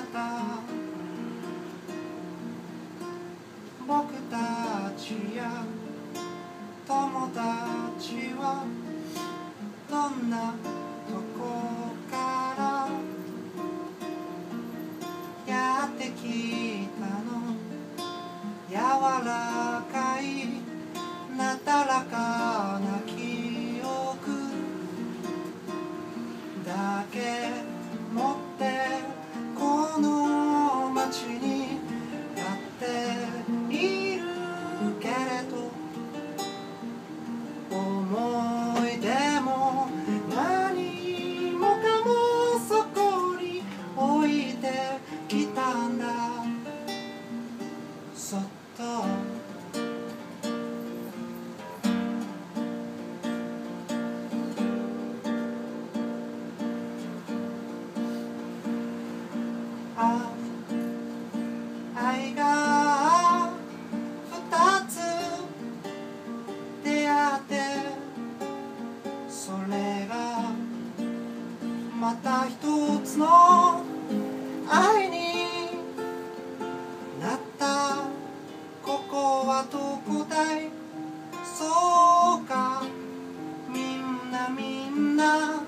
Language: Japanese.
た僕たちや友達はどんなとこからやってきたの。柔らかいなだらかな記憶だけ持ってこの街に立っているけれど、思い出も何もかもそこに置いてきたんだ。そっと愛が二つ出会ってそれがまた一つの愛になった。ここはどこだい。そうかみんな